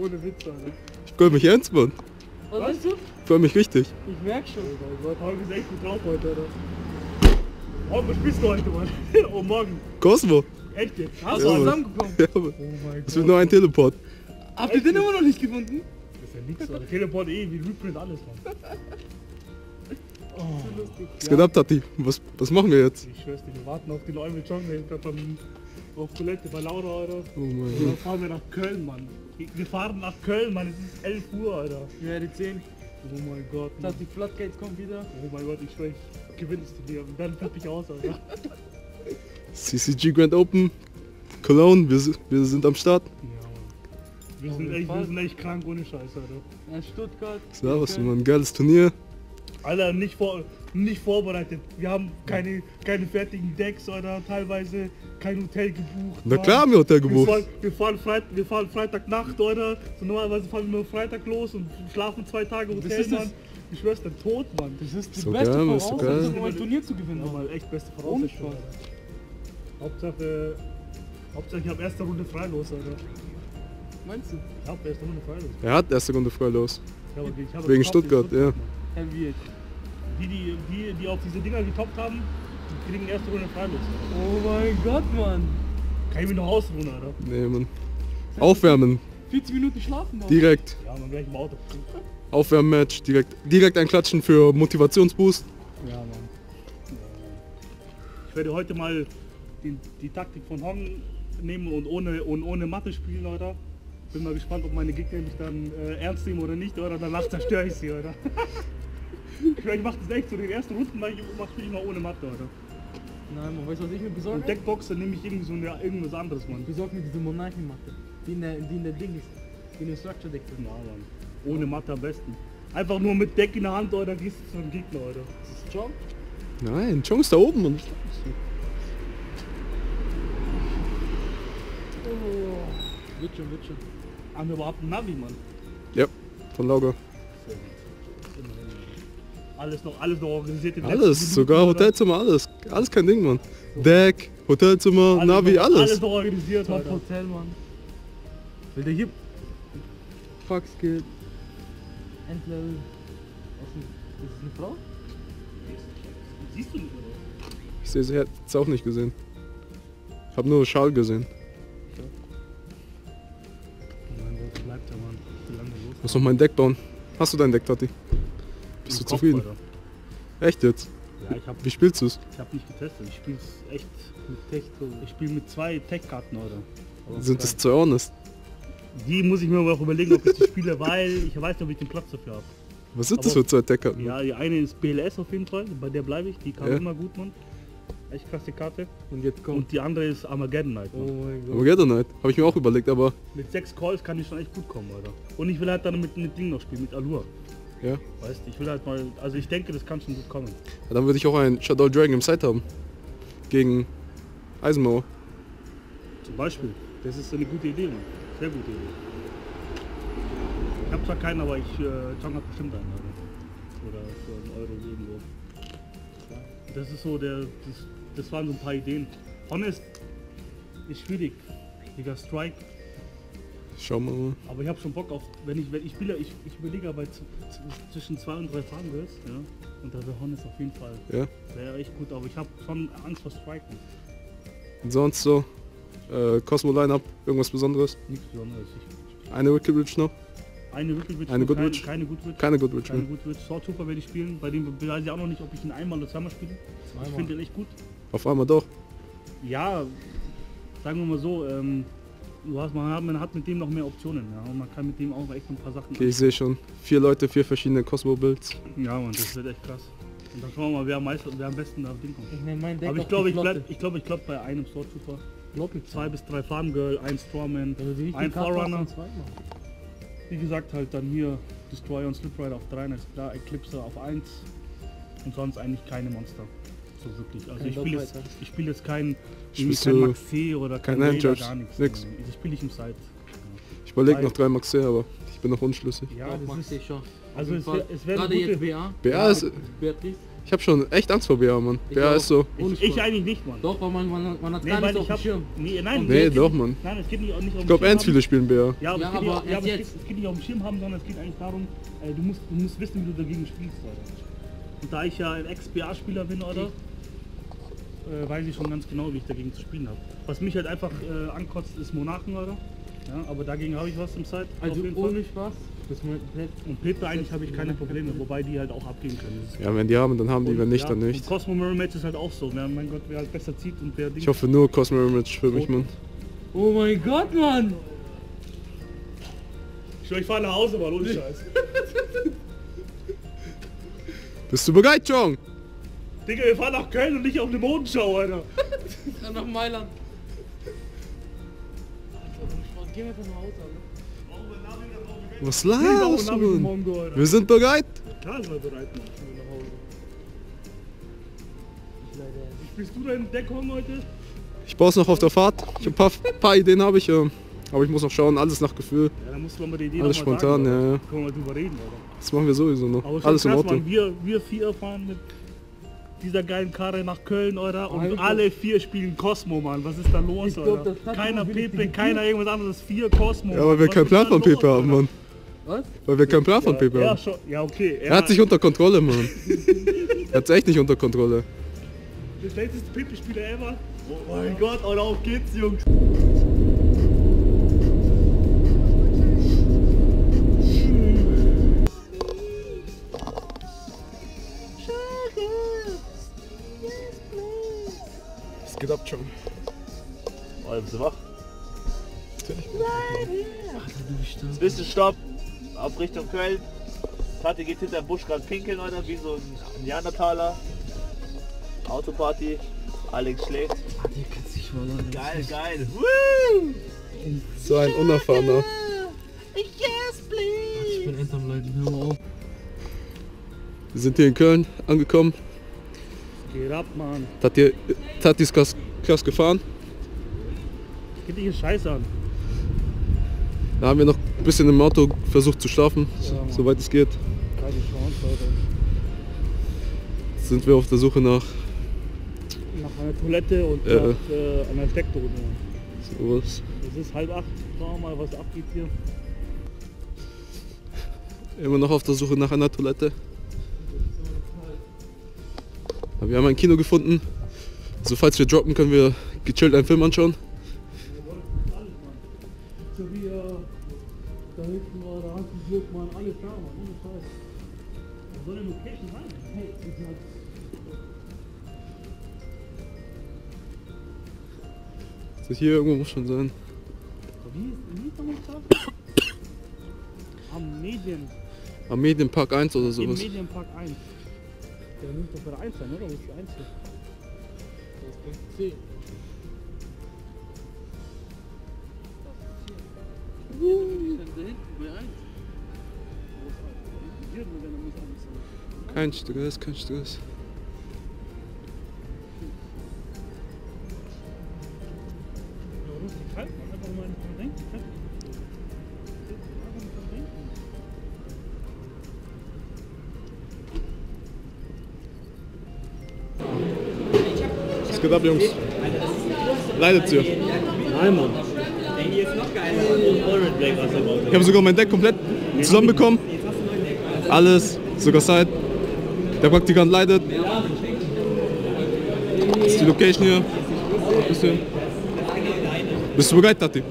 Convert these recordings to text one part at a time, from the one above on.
Ohne Witz, Alter. Ich freue mich ernst, Mann. Was meinst du? Ich freue mich richtig. Ich merk schon. Oh mein Gott, Holger ist echt gut drauf heute, Alter. Oh, was spielst du heute, Mann? Oh, morgen. Cosmo. Echt jetzt? Hast Ja, du Mann. zusammengekommen? Ja, Mann. Oh mein Es Gott. wird nur ein Teleport. Habt ihr den immer noch nicht gefunden? Das ist ja nix, Alter. Teleport wie Reprint alles, Mann. Oh, so lustig. Was geht ab, Tati? Was machen wir jetzt? Ich schwör's dir, wir warten auf den Eumel John, der ist gerade auf Toilette bei Laura, Alter. Oh mein Dann Gott. fahren wir nach Köln, Mann. Wir fahren nach Köln, Mann. Es ist 11 Uhr, Alter. Ja, die 10. Oh mein Gott, Das Mann. heißt, die Floodgates kommen wieder. Oh mein Gott, ich schwör, ich gewinne das Turnier. Und dann flippe ich aus, Alter. CCG Grand Open, Cologne, wir sind am Start. Ja, Mann. Wir Auf sind, jeden echt, wir Fall. sind echt krank ohne Scheiß, Alter. Ja, Stuttgart. Ja, was ein geiles Turnier. Alter, nicht vorbereitet. Wir haben keine fertigen Decks oder teilweise kein Hotel gebucht. Na klar haben wir Hotel gebucht. Wir fahren Freitagnacht, oder? So normalerweise fahren wir nur Freitag los und schlafen 2 Tage im Das Hotel, ist das- Mann. Ich schwör's, der Tod, Mann. Das ist die So beste geil, ist so Voraussetzung, geil. um ein Turnier zu gewinnen. Ja, mal echt beste Voraussetzung. Ohne Alter. Hauptsache ich habe erste Runde freilos, Alter. Meinst du? Ich habe erste Runde freilos. Er hat erste Runde frei los. Ich hab Wegen getoppt in Stuttgart, ja. Mann. Wie jetzt? Die auf diese Dinger getoppt haben, die kriegen erste Runde freilos. Oh mein Gott, Mann. Kann ich mich noch ausruhen, Alter? Nee, Mann. Aufwärmen, 40 Minuten schlafen noch. direkt. Ja, man gleich im Auto. Aufwärmmatch, direkt ein Klatschen für Motivationsboost. Ja, Mann. Ich werde heute mal die Taktik von Hong nehmen und ohne Mathe spielen, Alter. Bin mal gespannt, ob meine Gegner mich dann ernst nehmen oder nicht, oder danach zerstöre ich sie, oder? Ich mach das echt so, den ersten Runden mach ich mal ohne Mathe, oder? Nein, man weiß, was ich mir besorge. Und Deckbox, dann nehme ich irgendwie irgendwas anderes, Mann. Ich besorge mir diese Monarchenmatte, die in der Ding ist. Die in der Structure Deck drin. Ja, Mann. Ohne Mathe am besten. Einfach nur mit Deck in der Hand, oder gehst du zum Gegner, oder? Das ist John. Nein, Chong ist da oben, Mann. Wird schon. Haben wir überhaupt einen Navi, Mann? Ja, von Lauger. Alles noch organisiert. in den Alles, letzten sogar Minuten, oder? Hotelzimmer, alles. Alles kein Ding, Mann. Deck, Hotelzimmer, Navi, noch, alles. Alles noch organisiert, Top Alter. Hotel, Mann. Will der hier? Fuck Skill. Endlevel. Das ist eine Frau? Siehst du nicht, oder? Ich sehe sie jetzt auch nicht gesehen. Hab nur Schal gesehen. Oh mein Gott, bleibt der Mann. Wie lange los? Muss noch mein Deck bauen. Hast du dein Deck, Tati? Bist du Im Kopf, zufrieden? Alter. Echt jetzt? Ja, ich Wie spielst du es? hab nicht getestet. Ich spiele es echt mit Tech. Ich spiele mit 2 Tech-Karten, oder? Aber Sind drei. das 2 Honest? Die muss ich mir aber auch überlegen, ob ich die spiele, weil ich weiß nicht, ob ich den Platz dafür habe. Was sind das Aber- für 2 Deckkarten? Ja, die eine ist BLS auf jeden Fall, bei der bleibe ich, die kam Ja. immer gut, Mann. Echt krasse Karte. Und jetzt kommt. Und die andere ist Armageddon Knight, Mann. Oh mein Gott. Armageddon Knight. Habe ich mir auch überlegt, aber Mit 6 Calls kann ich schon echt gut kommen, Alter. Und ich will halt dann mit Ding noch spielen, mit Allure. ja. Weißt du, ich will halt mal, also ich denke, das kann schon gut kommen. Ja, dann würde ich auch einen Shadow Dragon im Side haben. Gegen Eisenmauer. Zum Beispiel. Das ist eine gute Idee, Mann. Sehr gute Idee. Ich habe zwar keinen, aber John hat bestimmt einen, Alter. Oder für einen Euro irgendwo. Das ist so das waren so ein paar Ideen. Honest ist schwierig. Digga, Strike. Schauen wir mal. Aber ich habe schon Bock auf, wenn ich spiele, ich überlege aber zwischen 2 und 3 Farmgirls, ja. Und da wäre Honest auf jeden Fall. Ja. Wäre echt gut, aber ich habe schon Angst vor Striken. Und sonst so. Cosmo Lineup, irgendwas Besonderes? Nichts Besonderes. Eine Wicked Witch noch? Eine Wicked Eine Good Witch? Keine Good Witch. Keine Good Witch Keine mehr. Good Witch. Sword Trooper werde ich spielen. Bei dem weiß ich auch noch nicht, ob ich ihn einmal oder zweimal spiele. Ich finde den echt gut. Auf einmal doch. Ja, sagen wir mal so, man hat mit dem noch mehr Optionen. Ja, und man kann mit dem auch echt ein paar Sachen. Okay, ich sehe schon. 4 Leute, 4 verschiedene Cosmo-Builds. Ja, Mann, das wird echt krass. Und dann schauen wir mal, wer am besten da auf den kommt. Ich nehme mein Deck. Aber auf ich glaube, die Flotte. ich bleib bei einem Sword Trooper. Flotte. 2 bis 3 Farmgirl, 1 Strawman, Also die ein Forerunner. Forerunner. Wie gesagt, halt dann hier Destroyer und Slip Rider auf 3, ist klar, Eclipse auf 1 und sonst eigentlich keine Monster. So wirklich. Also Kein Dogfighter. ich spiele jetzt kein Spielst kein du Max C oder kein kein Raider, Handjudge? gar nichts. Nix? Das spiele ich im Side. Ich überlege Weil- noch 3 Max C, aber ich bin noch unschlüssig. Ja, Ja, das mag ist, ich schon. also Auf jeden es Fall. wäre eine Gerade gute, jetzt BA. BA ist. Beatrice. Ich hab schon echt Angst vor BA, Mann. Ich BA auch. ist so. Ich eigentlich nicht, Mann. Doch, weil man hat Nee, gar weil nicht ich auf dem Schirm. Nein, Nee, es geht doch, nicht- Mann. Nein, es geht nicht um Ich glaube, ernst viele spielen BA. Ja, aber, Ja, es, geht aber nicht, ja, aber erst es geht nicht auf dem Schirm haben, sondern es geht eigentlich darum, du musst wissen, wie du dagegen spielst, Alter. Und da ich ja ein Ex-BA-Spieler bin, oder? Weiß ich schon ganz genau, wie ich dagegen zu spielen habe. Was mich halt einfach ankotzt, ist Monarchen, oder? Ja, aber dagegen habe ich was im Side. Also auf jeden Fall. ohne Spaß. Das Und Pepe eigentlich habe ich keine Probleme, wobei die halt auch abgehen können. Das ist Ja, wenn die haben, dann haben die, wenn nicht, ja, dann und nicht. Cosmo Mermaids ist halt auch so. Ja, mein Gott, wer halt besser zieht und wer Ich hoffe nur Cosmo Image für mich, Mann. Oh mein Gott, Mann! Ich fahre nach Hause, mal ohne Scheiß. Bist du bereit, Jong? Digga, wir fahren nach Köln und nicht auf eine Modenschau, Alter. Dann nach Mailand. Alter, gehen wir jetzt nach Hause, Alter. Was Nee, warum laberst du, hab ich Mann? Mongo, Alter? Wir sind bereit. Klar sind wir bereit, Mann. Ich will nach Hause. Wie spielst du deinen Deckhorn heute? Ich baue es noch auf der Fahrt. Ich hab paar Ideen habe ich, aber ich muss noch schauen, alles nach Gefühl. Ja, dann musst du mal die Idee Alles noch mal spontan, sagen, ja, ja. Alter. Können wir mal drüber reden, Alter. Das machen wir sowieso noch. Aber schon Alles im krass, Auto. Mann, wir vier fahren mit dieser geilen Karre nach Köln, oder? Und Alter. alle vier spielen Cosmo, Mann. Was ist da los, Ich glaub, Alter? das hat Keiner man wirklich Pepe, die keiner irgendwas anderes. 4 Cosmo. Ja, weil wir Was keinen ist Plan da von los, Pepe haben, Alter? Mann. Was? Weil wir keinen Plan von Pepe Ja, haben. schon, ja, okay. Er hat sich unter Kontrolle, Mann. Er hat's echt nicht unter Kontrolle. Der schlechteste Pepe-Spieler ever. Oh mein Gott, Alter, auf geht's, Jungs. Es geht ab, Jong. Oh, bist du wach? Alter, du bist da. Bisschen Stopp, auf Richtung Köln. Tati geht hinter dem Busch gerade pinkeln, Alter, wie so ein Neandertaler. Autoparty, Alex schläft. Ah, der kann sich mal an. Geil, geil. Woo! So ein Unerfahrener. Ich bin end am Leiden, hör mal auf. Wir sind hier in Köln angekommen. Geht ab, Mann. Tati ist krass gefahren. Geht dich hier Scheiße an. Da haben wir noch ein bisschen im Auto versucht zu schlafen, Mann. soweit es geht. Keine Chance, Alter. Jetzt sind wir auf der Suche nach Nach einer Toilette und nach einer Steckdose. sowas. Es ist 7:30. Schauen wir mal, was abgeht hier. Immer noch auf der Suche nach einer Toilette. Aber wir haben ein Kino gefunden. Also falls wir droppen, können wir gechillt einen Film anschauen. So wie da hinten war der Hansen Glück, Mann, alles da, Mann, ohne Scheiß. Wo soll eine Location sein? Hey, ist halt. Also hier irgendwo muss schon sein. Wie ist nochmal gesagt? Am Medienpark 1 oder Im sowas. Medienpark 1. Der muss doch bei der 1 sein, oder? Wo ist die 1 hier? Das ist 10. Kein Stress, kein Stress. Warum ist die kalt, Mann? Einfach mal nicht dran denken. Einfach nicht dran denken. Was geht ab, Jungs? Leidet ihr? Nein, Mann. Ich habe sogar mein Deck komplett zusammenbekommen. Alles, sogar Side. Der Praktikant leidet. Das ist die Location hier. Bist du bereit, Tati?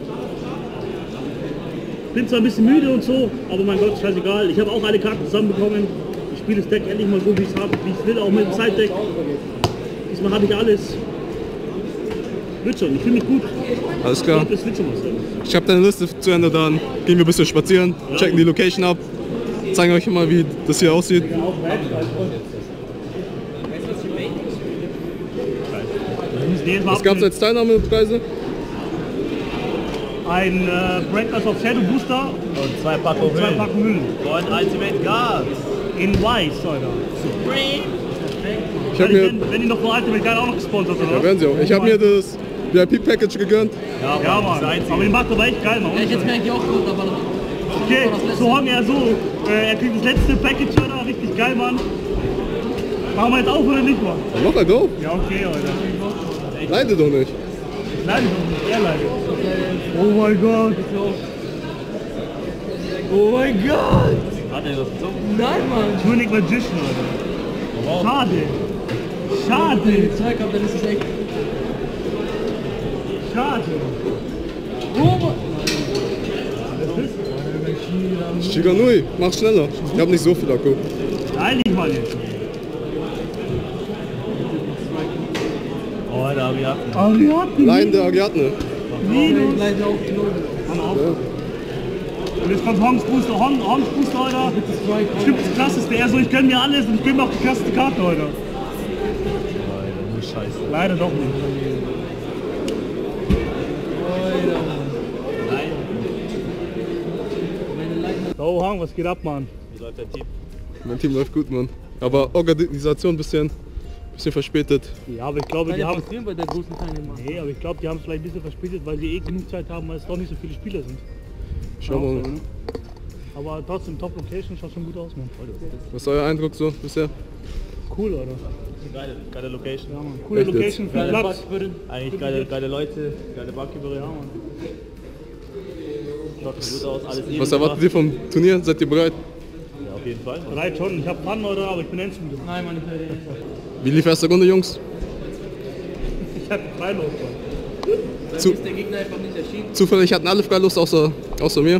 Bin zwar ein bisschen müde und so, aber mein Gott, scheißegal. Ich habe auch alle Karten zusammenbekommen. Ich spiele das Deck endlich mal so, wie ich es habe, wie ich will, auch mit dem Side-Deck. Diesmal habe ich alles. Wird schon, ich fühle mich gut. Alles Ich klar. glaube, das wird schon was sein. Ich habe deine Liste zu Ende, dann gehen wir ein bisschen spazieren, checken die Location ab, zeigen euch mal, wie das hier aussieht. Was gab es als Teilnahmepreise? Ein Breakers of Shadow Booster Und 2 Packungen und 2 Packen Hüllen. Und Ultimate Guard. In Weiß, Alter. Ich habe mir, Wenn die noch von Ultimate Guard auch noch gesponsert oder ja, was? werden sie auch. Ich habe mir das VIP-Package gegönnt. Ja, Mann. Aber den macht aber echt geil, Mann. Ja, ich hätte mir eigentlich auch gut, aber Okay, so haben wir ja so. Er kriegt das letzte Package, oder? Richtig geil, Mann. Machen wir jetzt auf oder nicht, Mann? Dann mach halt auf. Ja, okay, Alter. Leide doch nicht. Leide doch nicht, er leidet. Oh mein Gott. Oh mein Gott! Hat er das gezogen? Nein, Mann! Tunic Magician, Alter. Schade. Schade. Wenn ihr Zeug habt, dann ist es echt. Schade. Oh Mann! Shiganui, mach schneller. Ich hab nicht so viel Akku. Eilig mal jetzt. Oh, da habe ich ab. Ariadne. Nein, der Ariadne. Minus. Leider auch gelogen. Und jetzt kommt Hongs Booster, Hongs Booster, Alter. Stimmt, das krasseste. Er so, ich gönn mir alles und ich gönn mir auch die krasseste Karte, Alter. Nur Scheiße. Leider doch nicht. Nein. So, Hong, was geht ab, Mann? Wie läuft dein Team? Mein Team läuft gut, Mann. Aber Organisation ein bisschen verspätet. Ja, aber ich glaube, Kann die ja haben... passieren bei der großen Teilnehmer. Nee, aber ich glaube, die haben es vielleicht ein bisschen verspätet, weil sie eh genug Zeit haben, weil es doch nicht so viele Spieler sind. Schauen wir mal. Ne? Aber trotzdem, Top Location schaut schon gut aus, Mann. Was ist euer Eindruck so bisher? Cool, oder? Geile Location. Ja, Mann. Coole Echt jetzt? Location, viel Geile Platz. Eigentlich geile Leute, geile Barkeeperin. Ja, Mann. Schaut schon gut aus, alles eben Was erwartet ihr vom Turnier? Seid ihr bereit? Ja, auf jeden Fall. Bereit schon, ich hab Fun, oder? Aber ich bin endmüde. Nein, Mann, ich höre nicht. Wie lief erste Runde, Jungs? Ich hab Freilos, Mann. Dann Zu- ist der Gegner einfach nicht erschienen. Zufällig hatten alle Freilos außer mir.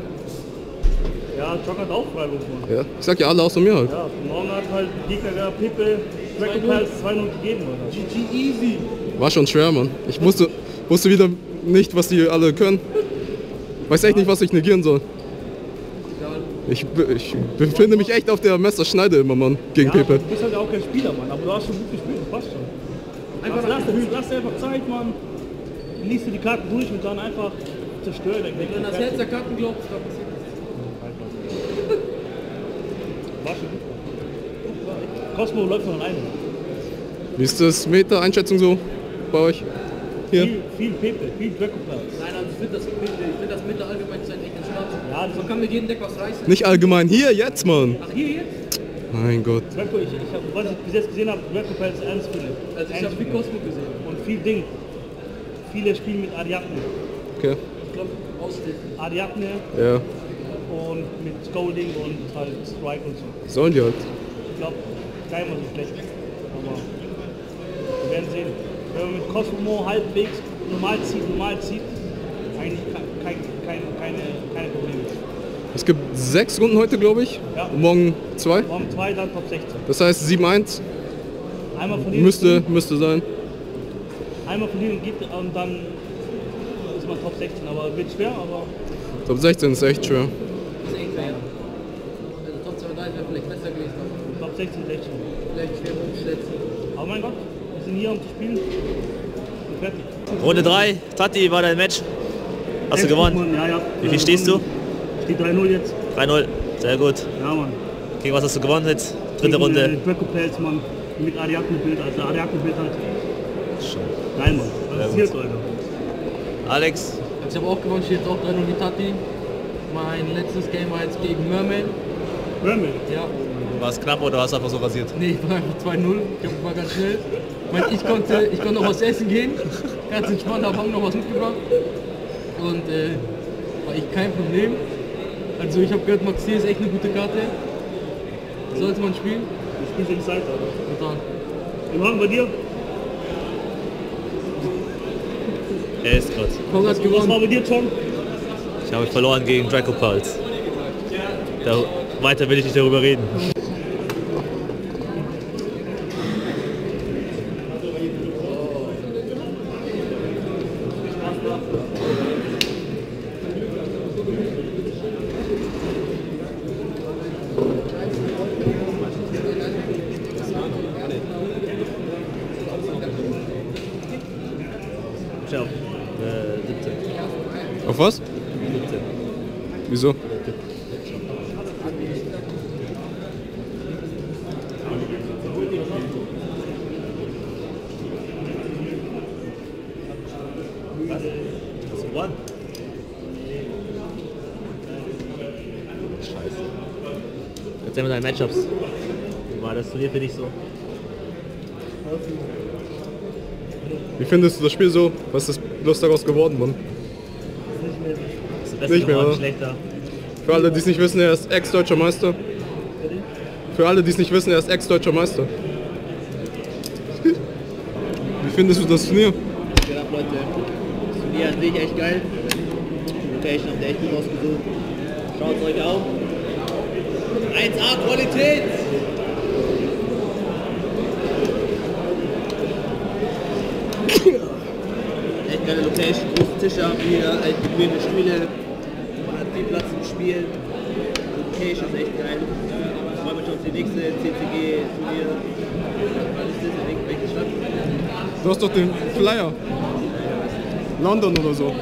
Ja, Jock hat auch Freilos, Mann. Ja. Ich sag ja alle außer mir halt. Ja, morgen hat halt Gegner gehabt, Pippe, Dragonpals 2-0 gegeben, oder? GG easy. War schon schwer, Mann. Ich wusste wieder nicht, was die alle können. Weiß echt nicht, was ich negieren soll. Ich befinde mich echt auf der Messerschneide immer, Mann, gegen Ja, Pepe. du bist halt auch kein Spieler, Mann, aber du hast schon gut gespielt, das passt schon. Einfach lass dir einfach Zeit, Mann. Liest du die Karten durch und dann einfach zerstör dein Wenn Gegner. das Herz der Karten glaubt, dann passiert das. War schon gut. Cosmo läuft von alleine. Wie ist das Meta-Einschätzung so bei euch? Hier? Viel Pepe, viel Dragonpals. Nein, also ich finde das Mitte allgemein zu sein echt entspannt. Ja, das Man kann mit jedem Deck was reißen. Nicht allgemein, hier, jetzt, Mann. Ach, hier jetzt? Mein Gott. Draco, was ich bis jetzt gesehen habe, Dragonpals ernst viele. Also ich habe viel Cosmo gesehen. Und viel Ding. Viele spielen mit Ariadne. Okay. Ich glaube, auslesen. Ariadne Ja. und mit Scolding und halt Strike und so. Sollen die halt. Ich glaube, gar nicht mal so schlecht. Aber wir werden sehen. Wenn man mit Cosmo halbwegs normal zieht, eigentlich keine Probleme. Es gibt 6 Runden heute, glaube ich. Ja. Und morgen 2. Morgen 2, dann Top 16. Das heißt 7-1 Einmal verlieren, müsste sein. einmal verlieren geht und dann ist man Top 16. Aber wird schwer, aber Top 16 ist echt schwer. Das ist eng wäre. Also Top 2 wäre vielleicht besser gewesen, aber Top 16 ist echt schwer. vielleicht schwer umzusetzen. Aber mein Gott, wir sind hier, um zu spielen. Und fertig. Runde 3, Tati war dein Match. Hast du gewonnen? Ja, ja. Wie viel stehst du? Steht 3-0 jetzt. 3-0, sehr gut. Ja, Mann. Gegen was hast du gewonnen jetzt? Dritte Runde. Dragonpals, Mann. Mit Ariadne-Bild, also Ariadne-Bild halt. Schon. Nein, Mann. Was ist hier, Alter? Alex, Ich habe auch gewonnen, steht jetzt auch 3-0 die Tati. Mein letztes Game war jetzt gegen Merman. Mermaid. Ja. war es knapp oder hast du einfach so rasiert? Nee, ich war einfach 2-0. Ich war ganz schnell. Ich konnte noch was essen gehen. Ganz entspannt, habe noch was mitgebracht. Und war ich kein Problem. Also ich habe gehört, Maxi ist echt eine gute Karte. Sollte man spielen. Du spielst in Zeit, Alter. Total. Wir machen bei dir. Er ist gerade. Kong hat Was war gewonnen. bei dir, John? Ich habe verloren gegen Draco Pulse. Weiter will ich nicht darüber reden. Ciao. 17. Auf was? 17. Wieso? Hast du gewonnen? Scheiße. Erzähl mir deine Matchups. Wie war das Turnier für dich so? Wie findest du das Spiel so? Was ist bloß daraus geworden, Mann? Nicht mehr, oder? Schlechter. Für alle, die es nicht wissen, er ist Ex-Deutscher Meister. Für alle, die es nicht wissen, er ist Ex-Deutscher Meister. Wie findest du das Turnier? Geht ab, Leute. Das Turnier an sich echt geil. Die Location habt ihr echt gut ausgesucht. Schaut es euch auf. 1A Qualität! Echt geile Location, große Tische haben wir, echt bequeme Stühle. Man hat viel Platz zum Spielen. Die Location ist echt geil. Ich freue mich schon auf die nächste CCG-Turnier. Alles ist in welche Stadt? Du hast doch den Flyer. London oder so.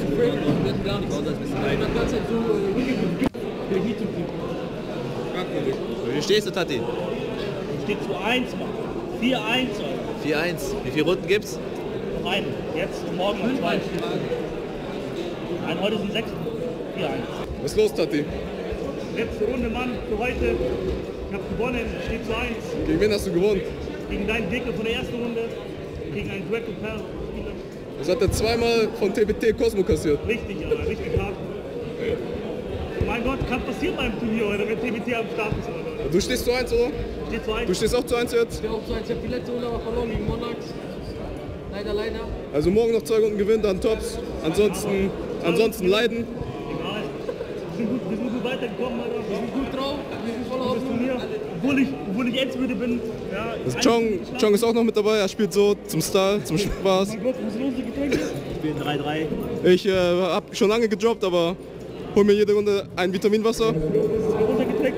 Wie stehst du, Tati? Steht zu 1, Mann. 4-1, Alter. 4-1. Wie viele Runden gibt's? Noch einen. Jetzt und morgen noch 2. Nein, heute sind 6. 4-1. Was ist los, Tati? Letzte Runde, Mann, für heute. Ich hab gewonnen. Steht zu 1. Gegen wen hast du gewonnen? Gegen deinen Gegner von der ersten Runde. Gegen einen Draco Perl. Das hat er zweimal von TBT Cosmo kassiert. Richtig, aber richtig hart. Mein Gott, kann passieren beim Turnier heute, wenn TBT am Start ist. Oder? Du stehst zu 1, oder? Steht zu 1. Du stehst auch zu 1 jetzt? Ich bin auch so, ich habe die letzte Runde aber verloren gegen Monax. Leider. Also morgen noch 2 Runden gewinnen, dann Tops. Ansonsten leiden. Egal. Wir sind gut weitergekommen, Alter. Wir sind gut drauf, wir sind voller Das Hoffnung. Turnier, obwohl ich Endspieler bin. Ja, Also Chong ist auch noch mit dabei, er spielt so zum Style, zum Spaß. Mein Gott, was ist los, die Getränke? Ich bin 3-3. Ich habe schon lange gedroppt, aber hol mir jede Runde ein Vitaminwasser. Unser Getränk,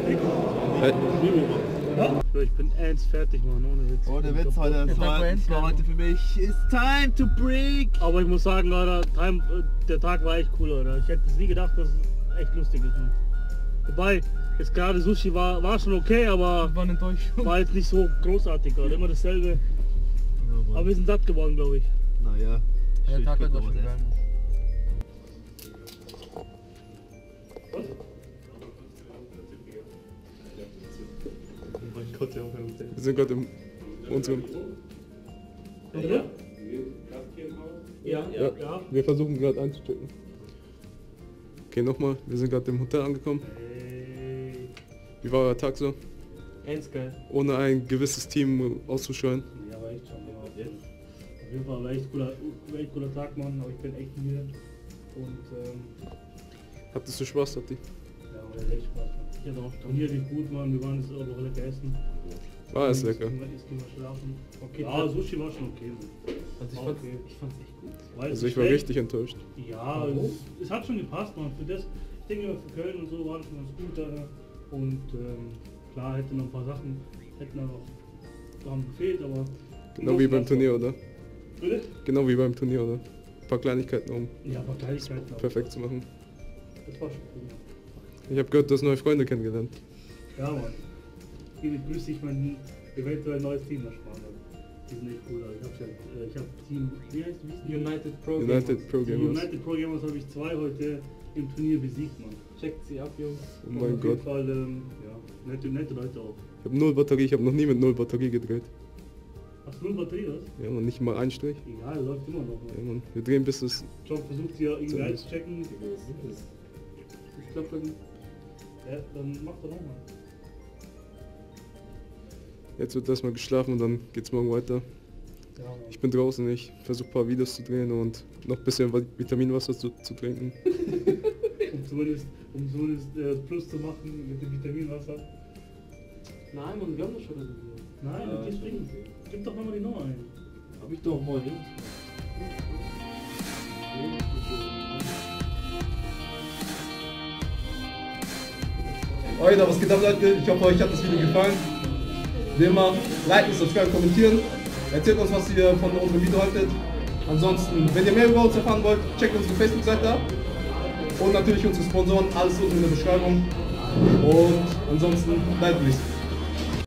Ich bin ernst fertig, Mann, ohne Witz. Ohne Witz, heute, das war heute für mich. It's time to break! Aber ich muss sagen, Leute, der Tag war echt cool, Leute. Ich hätte es nie gedacht, dass es echt lustig ist. Man. Wobei, jetzt gerade Sushi war schon okay, aber War eine Enttäuschung. war jetzt nicht so großartig, Leute. Immer dasselbe. Aber wir sind satt geworden, glaube ich. Naja, Der Tag hat noch auch schon geil. Wir sind gerade im unserem. Ja. Wir versuchen gerade einzuchecken. Okay, nochmal, wir sind gerade im Hotel angekommen. Wie war euer Tag so? Ernst geil. Ohne ein gewisses Team auszuscheuen. Ja, war echt schon. Ja. Auf jeden Fall war echt cooler Tag, Mann. Aber ich bin echt müde. Und Hattest du Spaß, Tati? ja, war echt Spaß, Mann. Ich hatte auch Turnier richtig gut, Mann. Wir waren jetzt auch noch lecker essen. War es lecker. Jetzt gehen wir schlafen. Okay, ja, Sushi war schon okay. Also ich fand's echt gut. Also ich war richtig enttäuscht. Ja, es hat schon gepasst, man. Für das, ich denke für Köln und so war das schon ganz gut. Und klar hätte noch ein paar Sachen haben gefehlt, aber... Genau wie beim Turnier, oder? Bitte? Genau wie beim Turnier, oder? Ein paar Kleinigkeiten, um Ja, aber Kleinigkeiten. aber perfekt zu machen. Das war schon cool. Ich habe gehört, du hast neue Freunde kennengelernt. Ja, Mann. Hier grüße ich mein eventuell neues Team nach Spanien. Die sind echt cool. Also ich hab Team, wie heißt es? United Pro United Pro Die Gamers. United Pro Gamers habe ich 2 heute im Turnier besiegt, Mann. Checkt sie ab, Jungs. Oh Und mein auf Gott. jeden Fall, ja, nette Leute auch. Ich habe 0 Batterie, ich habe noch nie mit 0 Batterie gedreht. Hast du 0 Batterie, was? Ja, man, nicht mal einen Strich. Egal, läuft immer noch. Ja, Mann. man, wir drehen bis es. John versucht hier irgendwie So. einzuchecken. Ich glaube, dann macht er nochmal. Jetzt wird erstmal geschlafen und dann geht's morgen weiter. Ja, Mann. Ich bin draußen, ich versuche ein paar Videos zu drehen und noch ein bisschen Vitaminwasser zu trinken. Um zumindest Plus zu machen mit dem Vitaminwasser. Nein, Mann, wir haben doch schon reserviert. Nein, okay, springen. Gib doch nochmal die Nummer ein. Hab ich doch mal, Jungs. Leute, was geht ab, Leute? Ich hoffe, euch hat das Video gefallen. Wie immer, liken, subscriben, kommentieren. Erzählt uns, was ihr von unserem Video haltet. Ansonsten, wenn ihr mehr über uns erfahren wollt, checkt unsere Facebook-Seite ab. Und natürlich unsere Sponsoren, alles unten in der Beschreibung. Und ansonsten, bleibt nichts.